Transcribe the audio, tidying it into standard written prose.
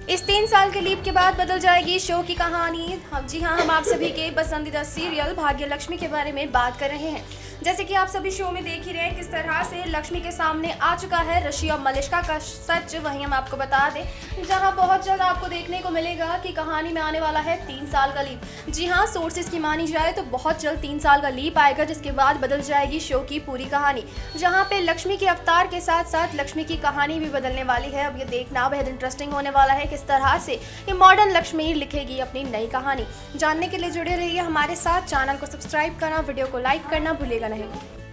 इस 3 साल के लीप के बाद बदल जाएगी शो की कहानी। जी हाँ, हम आप सभी के पसंदीदा सीरियल भाग्य लक्ष्मी के बारे में बात कर रहे हैं। जैसे कि आप सभी शो में देख ही रहे हैं किस तरह से लक्ष्मी के सामने आ चुका है ऋषि और मलिष्का का सच। वहीं हम आपको बता दें जहां बहुत जल्द आपको देखने को मिलेगा कि कहानी में आने वाला है 3 साल का लीप। जी हाँ, सोर्सेज की मानी जाए तो बहुत जल्द 3 साल का लीप आएगा, जिसके बाद बदल जाएगी शो की पूरी कहानी, जहाँ पे लक्ष्मी के अवतार के साथ साथ लक्ष्मी की कहानी भी बदलने वाली है। अब ये देखना बेहद इंटरेस्टिंग होने वाला है किस तरह से ये मॉडर्न लक्ष्मी लिखेगी अपनी नई कहानी। जानने के लिए जुड़े रहिए हमारे साथ। चैनल को सब्सक्राइब करना, वीडियो को लाइक करना भूलेगा नहीं।